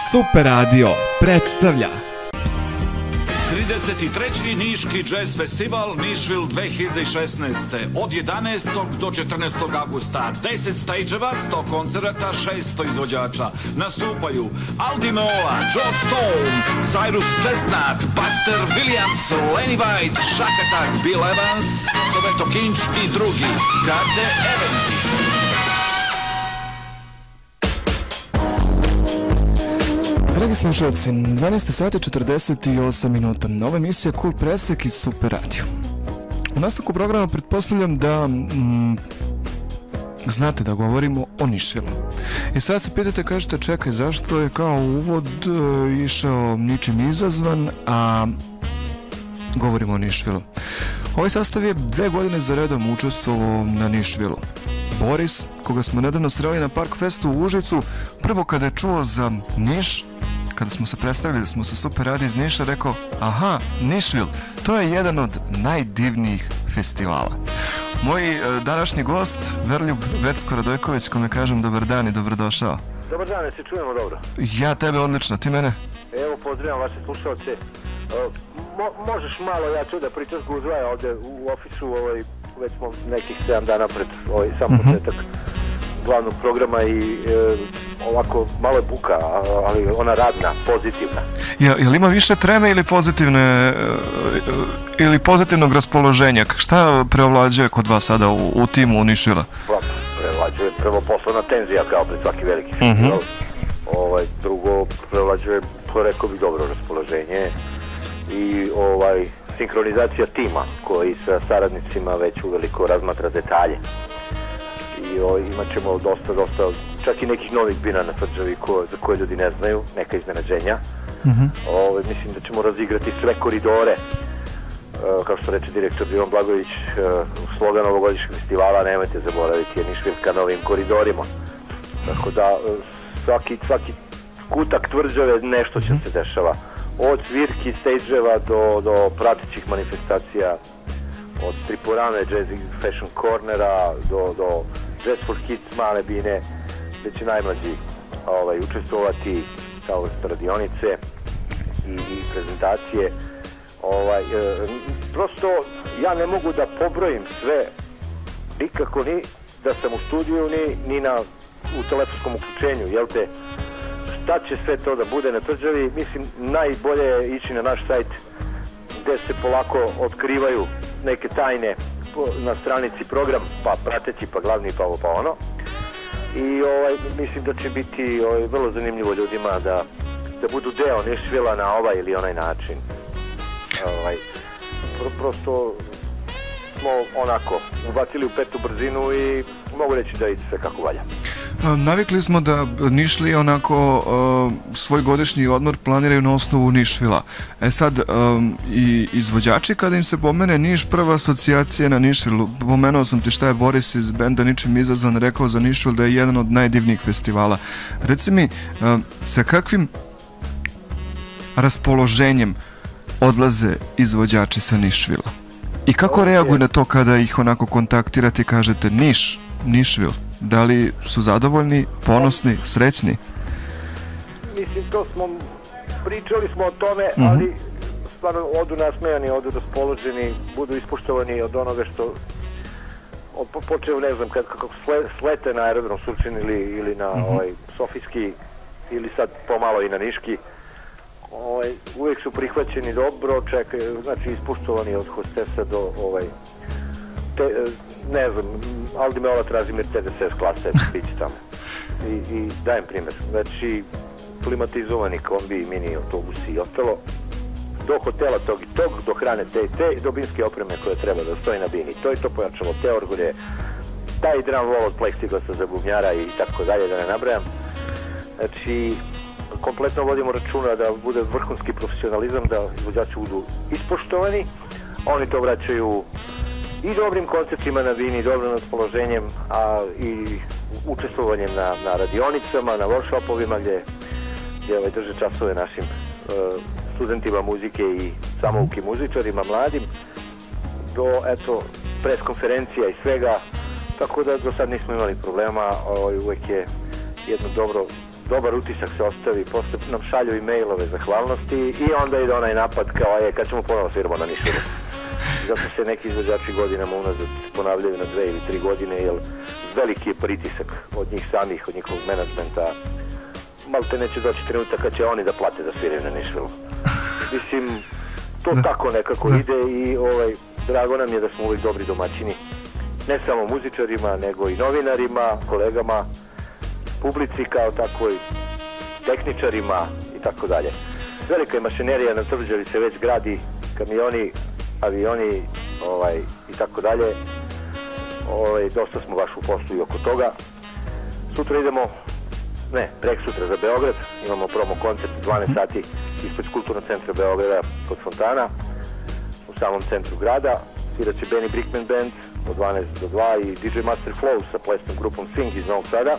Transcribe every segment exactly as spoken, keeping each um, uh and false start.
Super Radio predstavlja trideset treći Niški jazz festival Nišvil dve hiljade šesnaeste. Od jedanaestog do četrnaestog avgusta deset stageeva, sto koncerata, šesto izvođača. Nastupaju Aldi Meola, Joe Stone, Cyrus Chestnut, Buster Williams, Lenny White, Shack Attack, Bill Evans, Soveto Kinch i drugi. Karte Eventi. Dragi slušalci, dvanaest sati i četrdeset osam minuta. Nova emisija Cool Presek iz Super Radio. U nastavku programa pretpostavljam da mm, znate da govorimo o Nišvilu. I sada se pitate, kažete, čekaj, zašto je kao uvod e, išao ničim izazvan, a govorimo o Nišvilu. Ovaj sastav je dve godine za redom učestvovao na Nišvilu. Boris, koga smo nedavno sreli na Park Festu u Užicu, prvo kada je čuo za Niš, kada smo se predstavili da smo sa Super Radio iz Niša, rekao, aha, Nišvil, to je jedan od najdivnijih festivala. Moj e, današnji gost, Verljub Vecko Radojković, kome kažem dobar dan i dobrodošao. Dobar dan, ne se čujemo dobro. Ja tebe odlično, ti mene? Evo, pozdravljam vaše slušalce. Mo, možeš malo ja ću da pričaš gužvaja ovde u ofisu, ovaj, već smo nekih sedam dana pred ovaj, sam uh-huh. početak glavnog programa i e, ovako malo je buka, ali ona radna, pozitivna. Ja, je li ima više treme ili pozitivne ili pozitivnog raspoloženja? Šta preovlađuje kod vas sada u, u timu u Nišvila? Pa, preovlađuje prvo poslovna tenzija kao pred svaki veliki festival. Uh-huh. ovaj, drugo, preovlađuje, rekao bih, dobro raspoloženje i ovaj sinkronizacija tima koji sa saradnicima već uveliko razmatra detalje. I o, imat ćemo dosta, dosta, čak i nekih novih bina na tvrđavi ko, za koje ljudi ne znaju, neka iznenađenja. Mm-hmm. o, mislim da ćemo razigrati sve koridore, e, kao što reče direktor Divan Blagović, e, slogan ovogodišnjeg festivala, nemojte zaboraviti, je Nišvil ka novim koridorima. Tako da svaki, svaki kutak tvrđave nešto će se dešava. Od svirki, stage-eva do, do pratećih manifestacija, od Tripurane, Jazzy Fashion Cornera do, do Jazz for Kids male bine, gde će najmlađi ovaj, učestvovati kao radionice i, i prezentacije. Ovaj, e, prosto ja ne mogu da pobrojim sve, nikako ni da sam u studiju, ni, ni na, u telefonskom uključenju, jel te? Šta će sve to da bude na tvrđavi? Mislim, najbolje je ići na naš sajt gde se polako otkrivaju neke tajne na stranici program, pa prateći, pa glavni, pa ovo, pa ono. I ovaj, mislim da će biti ovaj, vrlo zanimljivo ljudima da, da budu deo Nišvila na ovaj ili onaj način. Ovaj, pro, prosto smo onako ubacili u petu brzinu i mogu reći da ide sve kako valja. Navikli smo da Nišli onako uh, svoj godišnji odmor planiraju na osnovu Nišvila. E sad, um, i izvođači kada im se pomene Niš, prva asocijacija na Nišvilu. Pomenuo sam ti šta je Boris iz benda Ničim izazvan rekao za Nišvil, da je jedan od najdivnijih festivala. Reci mi, uh, sa kakvim raspoloženjem odlaze izvođači sa Nišvila? I kako reaguju na to kada ih onako kontaktirate i kažete Niš, Nišvil? Da li su zadovoljni, ponosni, srećni? Mislim, to smo, pričali smo o tome, mm-hmm. ali stvarno odu nasmejani, odu raspoloženi, budu ispoštovani od onoga što od, počeo, ne znam, kad, kako slete na aerodrom Surčin ili, ili na mm-hmm. ovaj, Sofijski, ili sad pomalo i na Niški. Ovaj, uvijek su prihvaćeni dobro, čekaju, znači ispoštovani od hostesa do ovaj, te, ne znam, Aldi Meola traži Mercedes S klase, bit će tamo. I, i dajem primjer, znači klimatizovani kombi, mini autobusi i ostalo, do hotela tog i tog, do hrane te i te, do binske opreme koje treba da stoji na bini. To je to pojačalo, te orgulje, taj drum wall od pleksiglasa za bubnjara i tako dalje, da ne nabrajam. Znači, kompletno vodimo računa da bude vrhunski profesionalizam, da izvođači budu ispoštovani, oni to vraćaju i dobrim koncertima na bini, dobrim raspoloženjem, a i učestvovanjem na, na radionicama, na workshopovima gdje, gdje ovaj, drže časove našim uh, studentima muzike i samoukim muzičarima, mladim, do, eto, pres konferencija i svega, tako da do sad nismo imali problema, ovaj, uvek je jedno dobro dobar utisak se ostavi, posle nam šalju i mailove zahvalnosti i onda ide onaj napad kao je kad ćemo ponovo sviramo na Nišilu. Zato se neki izvođači godinama unazad ponavljaju na dve ili tri godine, jer veliki je pritisak od njih samih, od njihovog menadžmenta. Malo te neće doći trenutak kad će oni da plate da sviraju na Nišilu. Mislim, to da. Tako nekako da. Ide i ovaj, drago nam je da smo uvijek dobri domaćini. Ne samo muzičarima, nego i novinarima, kolegama, publici kao takvoj, tehničarima i tako dalje. Velika je mašinerija na Tvrđavi, se već gradi, kamioni, avioni ovaj, i tako dalje. Ovaj, dosta smo baš u poslu i oko toga. Sutra idemo, ne, prek sutra za Beograd, imamo promo koncert dvanaest sati ispred Kulturnog centra Beograda kod Fontana, u samom centru grada. Svirat će Benny Brickman Band od dvanaest do dva i D J Master Flow sa plesnom grupom Sing iz Novog Sada.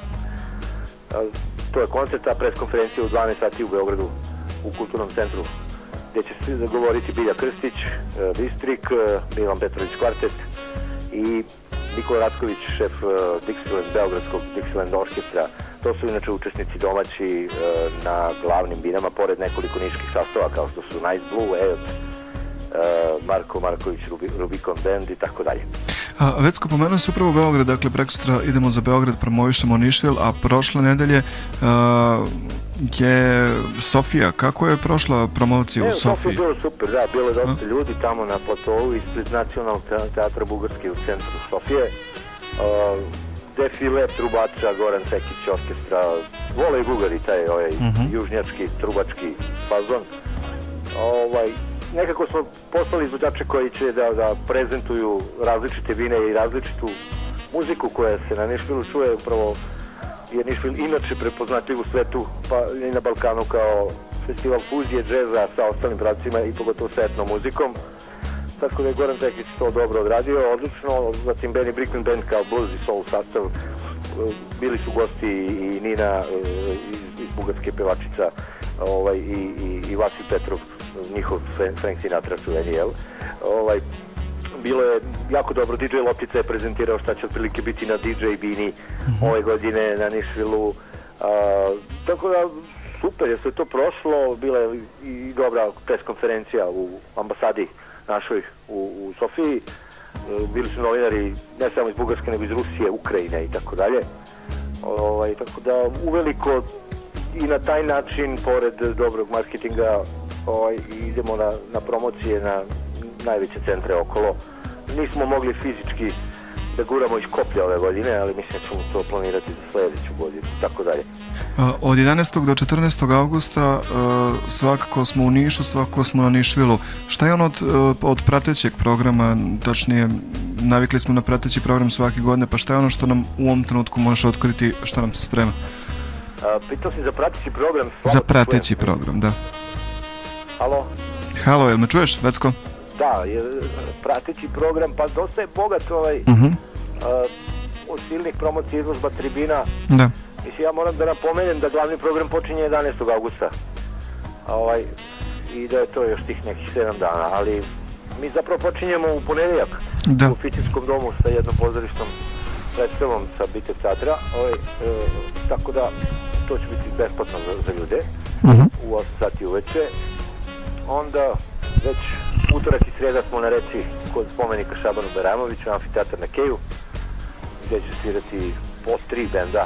To je koncert, a preskonferencija u dvanaest sati u Beogradu u Kulturnom centru, gdje će svi zagovoriti Bilja Krstić, Distrik, Milan Petrović Kvartet i Nikola Ratković, šef Dixieland, Beogradskog Dixieland orkestra. To su inače učesnici domaći na glavnim binama, pored nekoliko niških sastava kao što su Nice Blue, Eot, Marko Marković, Rubicon Band i tako dalje. Vecko, pomenuo se upravo Beograd, dakle prekstra idemo za Beograd, promovišemo Nišvil, a prošle nedelje uh, je Sofija. Kako je prošla promocija u Sofiji? Sofija je bilo super, da, bilo je dosta ljudi tamo na platovu ispred Nacionalnog teatra Bugarske u centru Sofije. Uh, defile trubača, Goran Sekić orkestra, vole i Bugari, taj ovaj, uh-huh. južnjački, trubački fazon. Ovaj, nekako smo poslali izvođače koji će da, da prezentuju različite vine i različitu muziku koja se na Nišvilu čuje, upravo jer Nišvil inače prepoznatljiv u svetu, pa i na Balkanu kao festival fuzije, džeza sa ostalim pravcima i pogotovo sa etnom muzikom. Tako da je Goran Tekić to dobro odradio, odlično. Zatim Benny Brickman Band kao blues i soul sastav. Bili su gosti i Nina iz, iz bugarske pevačica ovaj, i, i, i Vasil Petrov, njihov Frank Sinatra čuveni, jel? Ovaj, bilo je jako dobro, D J Loptica je prezentirao šta će otprilike biti na D J Bini mm-hmm. ove godine na Nišvilu. A, tako da super je sve to prošlo, bila je i dobra press konferencija u ambasadi našoj u, u Sofiji. Bili su novinari ne samo iz Bugarske nego iz Rusije, Ukrajine i tako dalje. Ovaj, tako da uveliko i na taj način, pored dobrog marketinga, ovaj, idemo na, na promocije na najveće centre okolo. Nismo mogli fizički da guramo iz koplja ove godine, ali mislim da ćemo to planirati za sljedeću godinu, tako dalje. Od jedanaestog do četrnaestog avgusta svakako smo u Nišu, svakako smo na Nišvilu. Šta je ono od, od pratećeg programa, tačnije navikli smo na prateći program svake godine, pa šta je ono što nam u ovom trenutku možeš otkriti, što nam se sprema? A, pitao si za prateći program? Za prateći program, da. Halo? Halo, jel me čuješ, Vecko? Da, je prateći program, pa dosta je bogat ovaj, uh-huh. uh, od silnih promocija, izložba, tribina. Da. Mislim, ja moram da napomenem da glavni program počinje jedanaestog avgusta. Ovaj, i da je to još tih nekih sedam dana, ali mi zapravo počinjemo u ponedeljak da. U Fićinskom domu sa jednom pozorišnom predstavom sa Bite Teatra, ovaj, e, tako da to će biti besplatno za, za ljude uh-huh. u osam sati uveče. Onda već utorak i sreda smo na reci kod spomenika Šabanu Beramoviću, amfiteatar na Keju, gdje će svirati po tri benda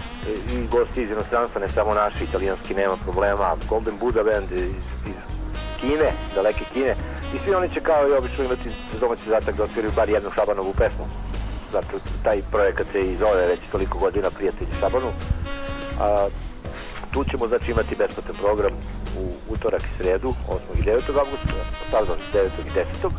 i gosti iz inostranstva, ne samo naši, italijanski nema problema, Golden Buddha band iz, iz Kine, daleke Kine, i svi oni će kao i obično imati domaći zadatak da otviraju bar jednu Šabanovu pesmu. Zato taj projekat se i zove već toliko godina Prijatelji Šabanu. A, tu ćemo znači imati besplatan program u utorak i sredu, osmog i devetog avgusta, pardon, devetog i desetog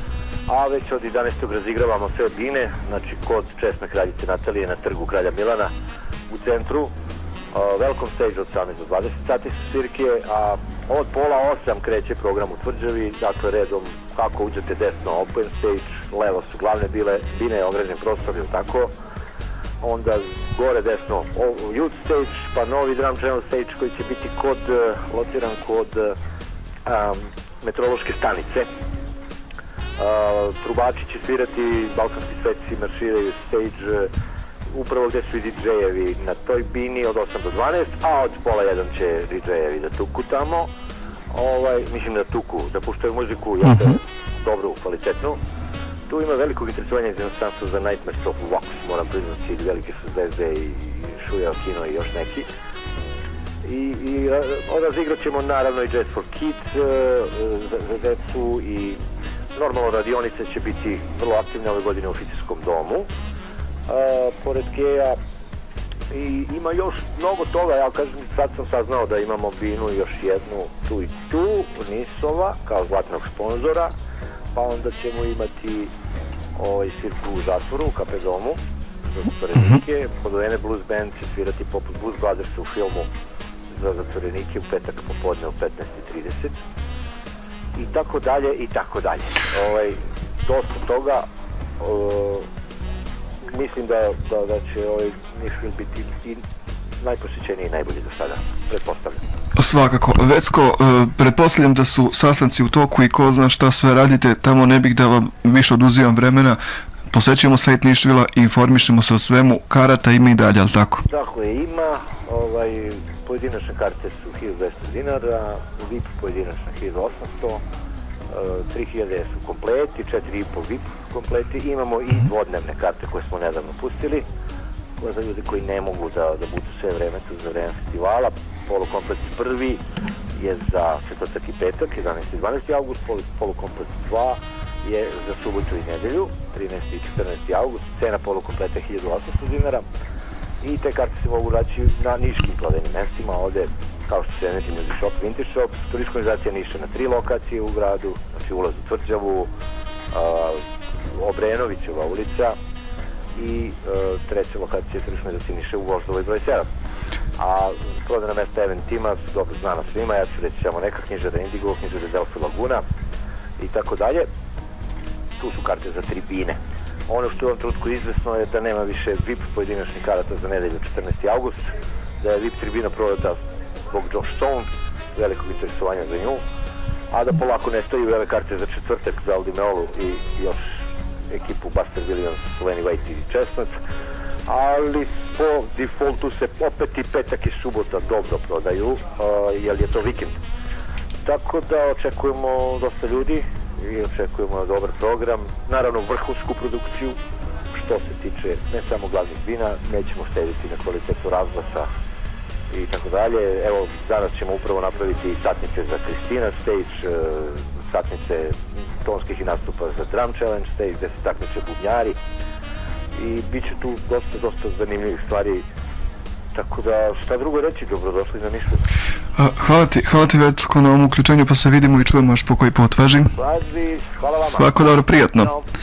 A već od jedanaestog razigravamo sve bine, znači kod česme kraljice Natalije na trgu Kralja Milana u centru. Uh, welcome stage od sedamnaest do dvadeset sati su svirke, a od pola osam kreće program u Tvrđavi, dakle redom kako uđete desno open stage, levo su glavne bile, bine, ograđen prostor, ili tako. Onda gore desno youth stage, pa novi drum channel stage koji će biti kod, uh, lociran kod um, meteorološke stanice. Uh, trubači će svirati, balkanski sveci marširaju stage, uh, upravo gde su i di džejevi na toj bini od osam do dvanaest, a od pola jedan će di džejevi da tuku tamo. Ovaj, mislim da tuku, da puštaju muziku, uh -huh. dobru, kvalitetnu. Tu ima velikog interesovanja iz inostranstva za Nightmares of Wax, moram priznati, velike su zvezde i Šuja Okino i još neki. I, i razigrat ćemo naravno i Jazz for Kids uh, za, za decu i normalno radionice će biti vrlo aktivne ove godine u Ficijskom domu. Uh, pored Geja i ima još mnogo toga, ja kažem, sad sam saznao da imamo binu još jednu tu i tu, Nisova, kao zlatnog sponzora, pa onda ćemo imati ovaj svirku u zatvoru, u K P domu, za zatvorenike, Podvojene Blues Band će svirati poput Blues Brothers u filmu za zatvorenike u petak popodne u petnaest i trideset i tako dalje i tako dalje. Ovaj, dosta toga, uh, mislim da, da, da će ovaj Nišvil biti i najposjećeniji i najbolji do sada, pretpostavljam. Svakako. Vecko, uh, pretpostavljam da su sastanci u toku i ko zna šta sve radite, tamo ne bih da vam više oduzimam vremena. Posećujemo sajt Nišvila i informišemo se o svemu, karata ima i dalje, ali tako? Tako je, ima, ovaj, pojedinačne karte su hiljadu dvesta dinara, V I P pojedinačna hiljadu osamsto, tri hiljade su kompleti, četiri i po V I P kompleti, imamo i dvodnevne karte koje smo nedavno pustili, koje za ljudi koji ne mogu da, da budu sve vreme tu za vreme festivala. Polukomplet prvi je za četvrtak i petak, jedanaesti i dvanaesti august, polukomplet dva je za subotu i nedelju, trinaesti i četrnaesti august, cena polukompleta je hiljadu osamsto dinara i te karte se mogu naći na niškim prodajnim mestima, ovde kao što se Energy Music Shop, Vintage Shop, turistička organizacija Niša na tri lokacije u gradu, znači ulaz u Tvrđavu, uh, Obrenovićeva ulica i uh, treća lokacija turistička organizacija Niša u Voždovoj broj sedam. A prodajna mesta Eventima su dobro znana svima, ja ću reći samo neka, knjižara Indigo, knjižara Delphi Laguna i tako dalje. Tu su karte za tribine. Ono što je u ovom trenutku izvesno je da nema više V I P pojedinačnih karata za nedelju četrnaesti august, da je V I P tribina prodata zbog Josh Stone, velikog interesovanja za nju, a da polako nestaju ove karte za četvrtak za Aldi Meolu i još ekipu Buster Williams, Lenny White i Chestnut, ali po defaultu se opet i petak i subota dobro prodaju, uh, jer je to vikend. Tako da očekujemo dosta ljudi i očekujemo dobar program, naravno vrhunsku produkciju, što se tiče ne samo glavnih vina, nećemo štediti na kvalitetu razglasa i tako dalje. Evo, danas ćemo upravo napraviti satnice za Kristina stage, satnice tonskih i nastupa za Drum Challenge stage, gde se takmiče bubnjari i bit će tu dosta, dosta zanimljivih stvari. Tako da, šta drugo reći, dobrodošli na Nišvil. Hvala ti, hvala ti Vecko na ovom uključenju, pa se vidimo i čujemo još po koji put, važi. Važi, hvala vama. Svako dobro, prijatno.